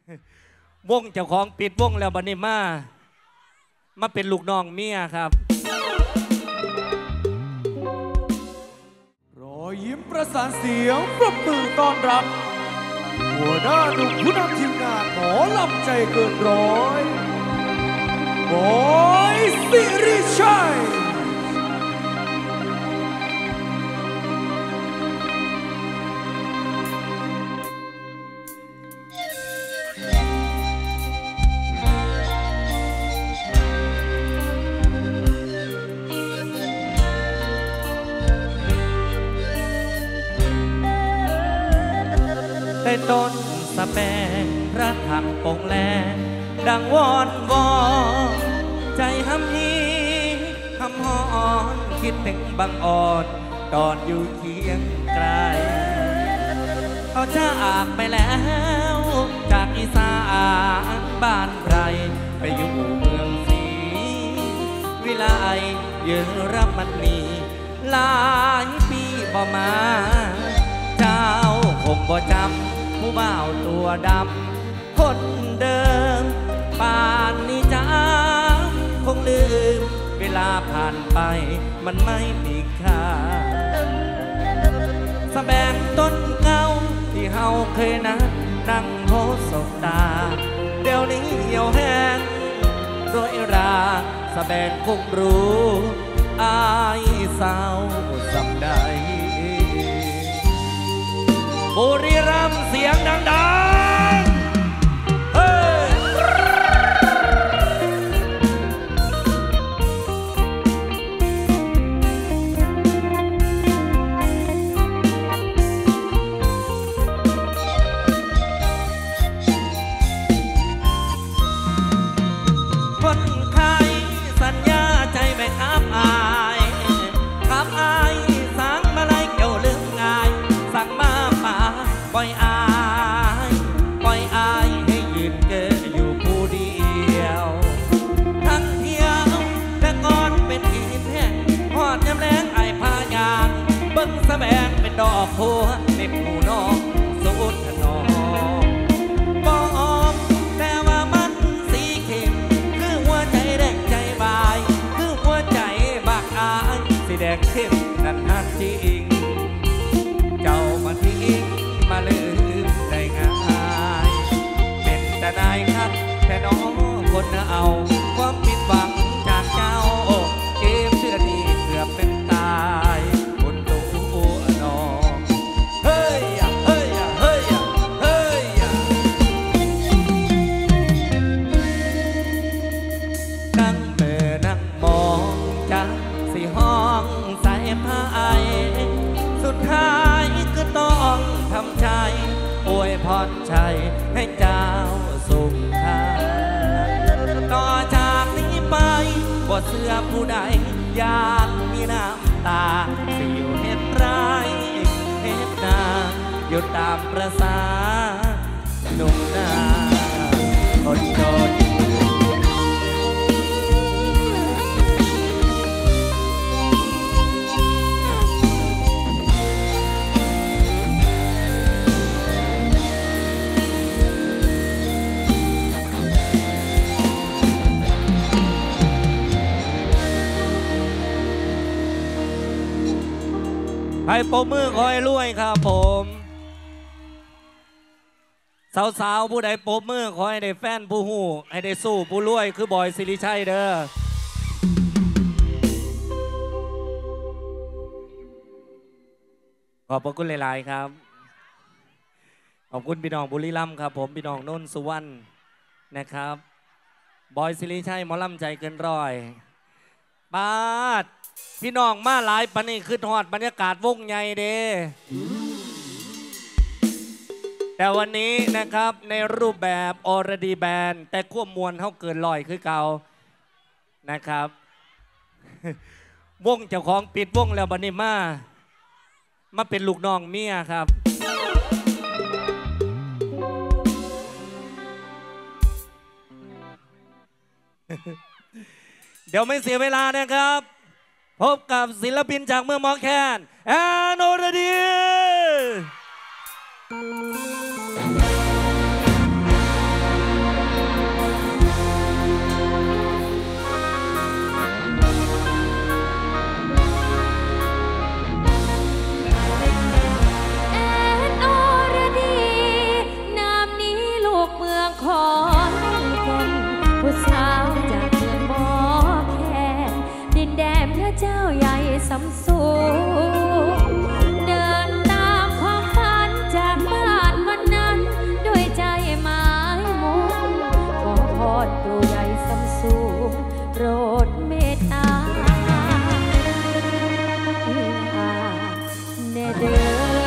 วงเจ้าของปิดวงแล้วบัดนี้มาเป็นลูกน้องเมียครับรอยยิ้มประสานเสียงปรบมือต้อนรับหัวหน้าหนุ่มผู้นำทีมงานหมอลำใจเกินร้อยบอยสิริชัยแต่ต้นสะแปงพระถังปงแลดังวอนวอนใจหำฮีคำฮอนคิดถึงบางอ่อนตอนอยู่เคียงไกลเขาจากไปแล้วจากอีสานบ้านไรไปอยู่เมืองศรีวิไลเยอรมนีหลายปีบ่มาเจ้าคงบ่จำผู้บ่าวตัวดำคนเดิมป่านนี้จ้าคงลืมเวลาผ่านไปมันไม่มีค่าสะแบงต้นเก่าที่เฮาเคยนัดนั่งโพสบตาเดี๋ยวนี้เหี่ยวแห้งโรยราสะแบงคงรู้อายสาวสำได้บุรีรัมย์เสียงดังๆเฮ้ยคนไข้สัญญาใจไม่อับอายขับอายสั่งมาไล่เกี่ยวลืมง่ายสั่งมาป่าปล่อยอายให้ยืนเกยอยู่ผู้เดียวทั้งเที่ยวแต่ก่อนเป็นหินแห้งหอดยำแรงไอ้พายานเบิ้งสะแบงเป็นดอกบัวเน็บหูน้องสูดถนอมบอมแต่ว่ามันสีเข้มคือหัวใจแดงใจบายคือหัวใจบากอายสีแดงเข้มนั่นฮักจริงเจ้ามาทิ้งมาลืมได้ง่ายเป็นแต่นายครับแต่น้องคนเอาความผิดหวังจากเจ้าเกมเชื่อนี้เกือบเป็นตายคนตัวน้องเฮ้ยเฮ้ยเฮ้ยเฮ้ยนั่งเมื่อนั่งมองจากสี่ห้องใส่ผ้าไอสุดท้ายก็ต้องทำใจอวยพรใจให้เจ้าสุขทางต่อจากนี้ไปบ่เสื้อผู้ใดยานมีน้ำตาสิอยู่เห็นร้ายเห็นนาอยู่ตามประสาหนุ่มนาคนจนให้ปมมือคอยรวยครับผมสาวๆผู้ใดปมมือคอยได้แฟนผู้หูให้ได้สู้ผู้รวยคือบอยสิริชัยเด้อขอบพระคุณหลายๆครับขอบคุณพี่น้องบุรีรัมย์ครับผมพี่น้องนนท์สุวรรณนะครับบอยสิริชัยหมอลำใจเกินร้อยบาดพี่น้องมาหลายปานนี้คือทอดบรรยากาศวงใหญ่เด้แต่วันนี้นะครับในรูปแบบอรดีแบนแต่ควบมวลเขาเกินลอยคือเก่านะครับวงเจ้าของปิดวงแล้วบัดนี้มาเป็นลูกน้องเมียครับเดี๋ยวไม่เสียเวลานะครับพบกับศิลปินจากเมืองหมอแคนแอนอรดีองขอนแก่นผู้สาวจากเมืองบ่อแคนดินแดนพระเจ้าใหญ่สำสูงเดินตามความฝันจากบ้านวันนั้นด้วยใจหมายมุ่งขอพรครูใหญ่สำสูงโปรดเมตตาเนเดอ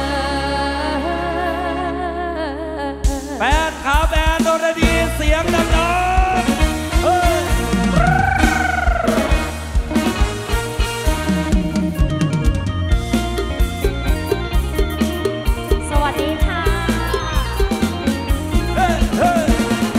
แฟนข่าวแอนโดนดีเสียงดังๆเฮ้ยสวัสดีค่ะเฮ้ยเฮ้ย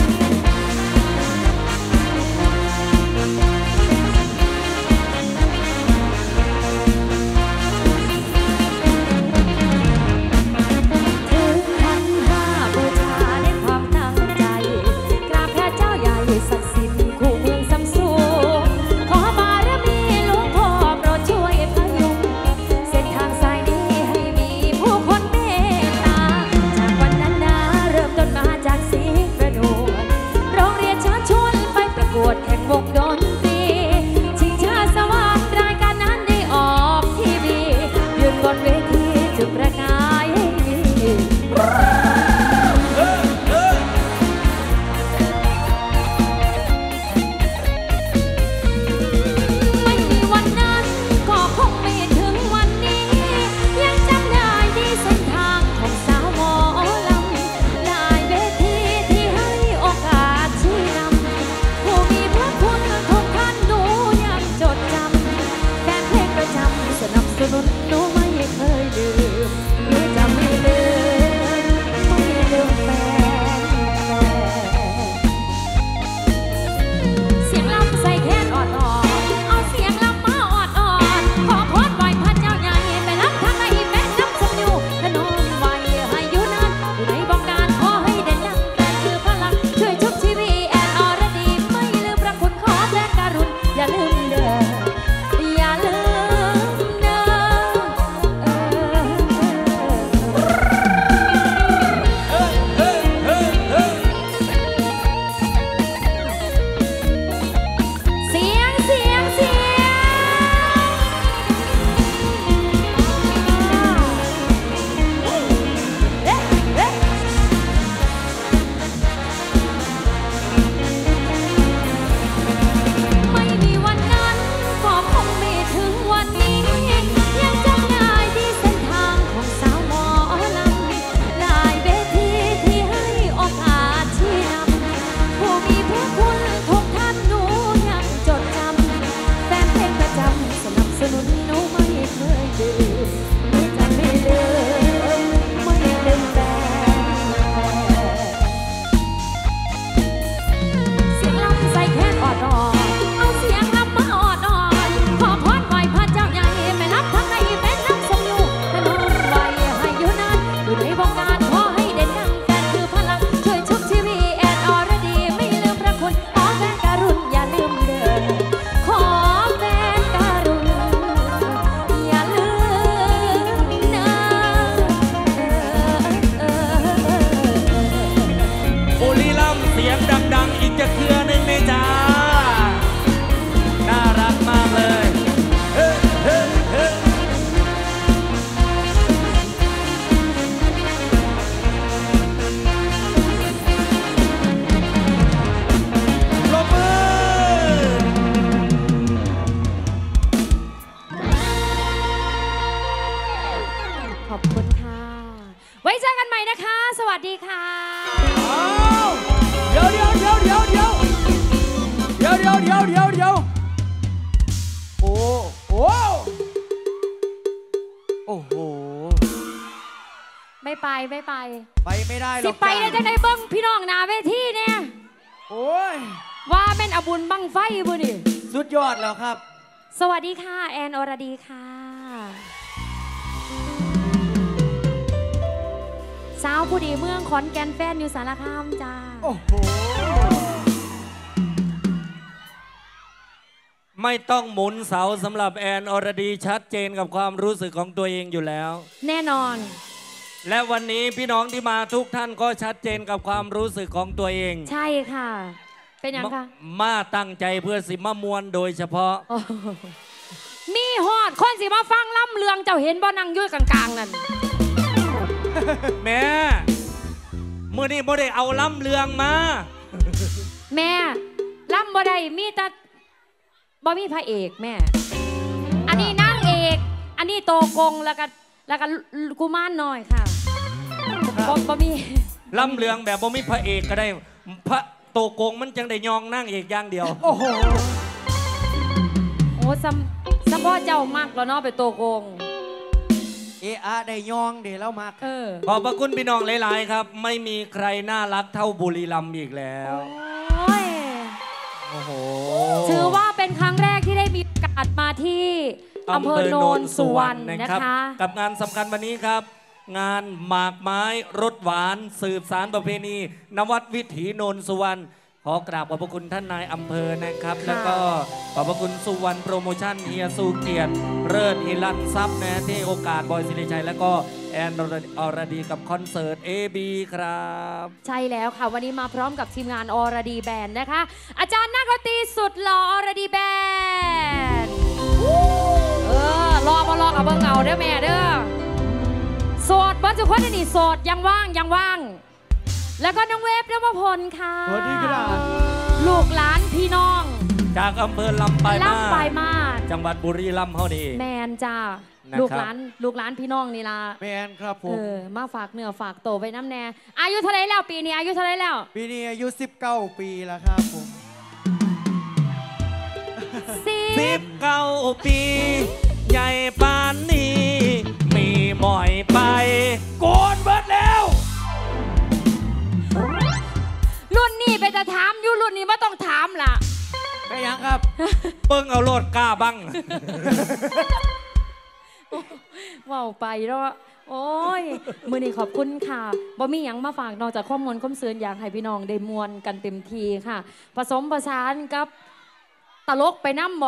ศักดิ์สิทธิ์คู่เมืองสำสูงขอบารมีหลวงพ่อโปรดช่วยพยุงเส้นทางสายนี้ให้มีผู้คนเมตตาจากวันนั้นนาเริ่มต้นมาจากสีประนวลโรงเรียนเชิญชวนไปประกวดแข่งวงดนตรีชิงชาสวรรค์รายการนั้นได้ออกทีวียืนบนเวทีจุดประกายให้มีสนุนหนูไม่เคยลืมหนูจะไม่ลืมไม่ลืมแฟนเสียงลำใส่แค้นอ่อนๆเอาเสียงลำมาอ่อนๆขอพรไหว้พระเจ้าใหญ่ไปรับทางในแม่น้ำสมอยู่ถนนไหวให้อยู่นั้นอยู่ในบ้องการขอให้เด่นดังแต่คือพลังช่วยชุบชีวิตแอนอรดีไม่ลืมพระคุณขอแพร่การุณอย่าลืมเด้ออย่าลืมขอบคุณค่ะไว้เจอกันใหม่นะคะสวัสดีค่ะเดี๋ยวโอ้โหไม่ไปไม่ได้หรอกสิไปได้จังไดเบิ้งพี่น้องหน้าเวทีเนี่ยโอ้ยว่าเป็นอบุญบังไฟบุนี่สุดยอดแล้วครับสวัสดีค่ะแอนอรดีค่ะสาวผู้ดีเมืองขอนแก่นแฟนอยู่สารคามจ้าโอ้โหไม่ต้องหมุนเสาสำหรับแอนอรดีชัดเจนกับความรู้สึกของตัวเองอยู่แล้วแน่นอนและวันนี้พี่น้องที่มาทุกท่านก็ชัดเจนกับความรู้สึกของตัวเองใช่ค่ะ เป็นยังคะมาตั้งใจเพื่อสิมามวลโดยเฉพาะโอ้มีฮอดคนสิมาฟังล่ำเลืองเจ้าเห็นบ่นั่งอยุ่ยกลางๆนั่นแม่เมื่อนี้บ่ได้เอาล้ำเลืองมาแม่ล่ำบ่ได้มีแต่บ่มีพระเอกแม่ อันนี้นางเอก อันนี้โตกงแล้วก็กุมารน้อยค่ะบ่มีล้ำเลืองแบบบ่มีพระเอกก็ได้พระโตโกงมันจังได้ยองนั่งเอกอย่างเดียวโอ้โหโอ้ซัมพ่อเจ้ามากแล้วเนาะไปโตกงเออาได้ยองเดี๋ยวเรามาขอบพระคุณพี่น้องหลายๆครับไม่มีใครน่ารักเท่าบุรีรัมย์อีกแล้วโอ้ยโอ้โหถือว่าเป็นครั้งแรกที่ได้มีโอกาสมาที่อำเภอโนนสุวรรณนะคะกับงานสำคัญวันนี้ครับ งานหมากไม้รสหวานสืบสารประเพณีนวัดวิถีโนนสุวรรณขอกราบขอบพระคุณท่านนายอำเภอนะครับ แล้วก็ขอบพระคุณสุวรรณโปรโมชั่นเฮียสุเกียรติเลิศฮิรันทรัพย์นะที่โอกาสบอยศิริชัยแล้วก็แอนอรดีกับคอนเสิร์ต AB ครับใช่แล้วค่ะ วันนี้มาพร้อมกับทีมงานอรดีแบนด์นะคะ อาจารย์นักดนตรีสุดหล่ออรดีแบนด์รอมาลองกับเบิ่งเอาเด้อแม่เด้อโสดบอสจุคนนี่โสดยังว่างแล้วก็น้องเวฟนวพลค่ะสวัสดีครับลูกหลานพี่น้องจากอำเภอลำปลายมาลำปลายมาศจังหวัดบุรีรัมย์เฮานี่แมนจ้านะครับลูกหลานพี่น้องนี่ล่ะแมนครับผมมาฝากเนื้อฝากโตวไว้น้ำแน่อายุเท่าไรแล้วปีนี้อายุเท่าไรแล้วปีนี้อายุ19 ปีแล้วครับผม 19 ปี ใหญ่ปานนี้ มีหมอยไปโกนเบิดแล้วรุ่นนี้ไปจะถามอยู่รุ่นนี้ไม่ต้องถามล่ะก็ยังครับเปิ้งเอาโลดกล้าบ้างว้าวไปแล้วอะโอ้ยมือนี้ขอบคุณค่ะบ่มีหยังมาฝากนอกจากข้อมูลข้อมเสือนอยากให้พี่น้องได้มวลกันเต็มทีค่ะ ผสมผสานกับตลกไปน้ำบ่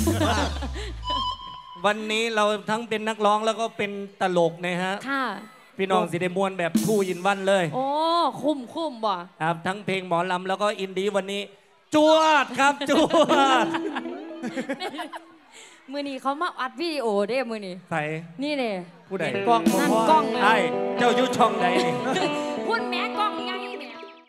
วันนี้เราทั้งเป็นนักร้องแล้วก็เป็นตลกนะฮะค่ะพี่น้องสิได้มวนแบบคู่ยินวันเลยโอ้คุ้มบ่ครับทั้งเพลงหมอลำแล้วก็อินดี้วันนี้ จวดครับ จวดมือนี้เขามาอัดวิดีโอเด้มือนี้ใส่นี่เนี่ยผู้ใดกล้องนั่นกล้องเลยไอ้เจ้ายุช่องใดนี่